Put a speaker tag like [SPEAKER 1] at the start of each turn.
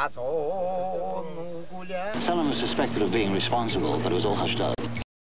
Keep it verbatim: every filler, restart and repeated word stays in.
[SPEAKER 1] а то ну гуляй.
[SPEAKER 2] Someone was suspected of being responsible, but it was all hushed up.